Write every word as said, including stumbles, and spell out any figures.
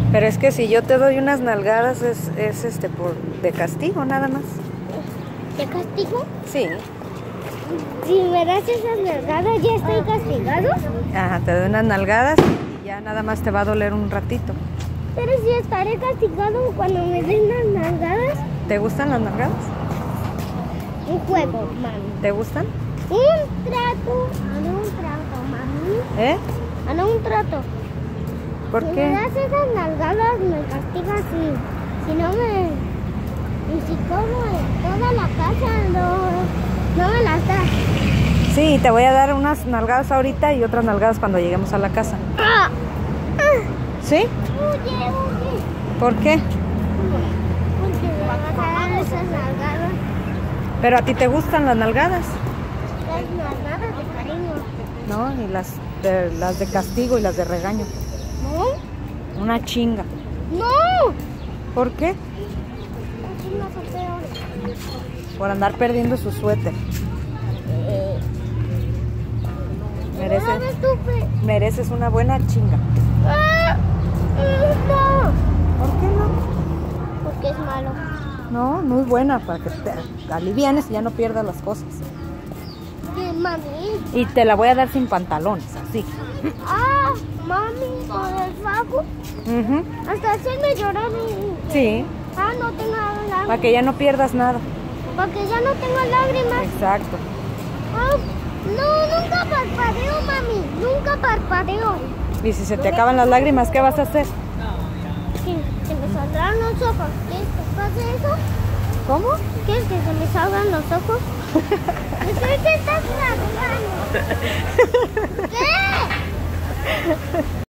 Pero es que si yo te doy unas nalgadas es, es este por de castigo nada más. ¿Te castigo? Sí. Si me das esas nalgadas, ¿ya estoy castigado? Ajá, te doy unas nalgadas y ya nada más te va a doler un ratito. Pero si estaré castigado cuando me den las nalgadas. ¿Te gustan las nalgadas? Un juego, mami. ¿Te gustan? Un trato. Ah, no, un trato, mami. ¿Eh? Ah, no, un trato. ¿Por si qué? me das esas nalgadas, me castigas y si no me... Y si como toda la casa, no, no me las das. Sí, te voy a dar unas nalgadas ahorita y otras nalgadas cuando lleguemos a la casa. Ah. ¿Sí? Oye, oye. ¿Por qué? Porque me vas a dar esas nalgadas. Pero a ti te gustan las nalgadas, Las nalgadas de cariño. ¿no? Y las de, las de castigo y las de regaño. ¿No? Una chinga. ¡No! ¿Por qué? Las chingas son peores. Por andar perdiendo su suéter. Mereces, Ahora ves tú, pe- mereces una buena chinga. ¡Ah! ¡No! ¿Por qué no? Porque es malo. No, muy buena para que te alivienes y ya no pierdas las cosas. ¿Qué, mami? Y te la voy a dar sin pantalones, así. ¡Ah! Mami, con el fajo. Ujú. Hasta hacerme llorar y... Sí, Ah, no tengo lágrimas. para que ya no pierdas nada. Para que ya no tenga lágrimas. Exacto. Ah, no, nunca parpadeo, mami. Nunca parpadeo. Y si se te acaban las lágrimas, ¿qué vas a hacer? Que se me saldrán los ojos. ¿Quieres que pase eso? ¿Cómo? ¿Quieres que se me salgan los ojos? ¿Qué te estás grabando? ¿Qué?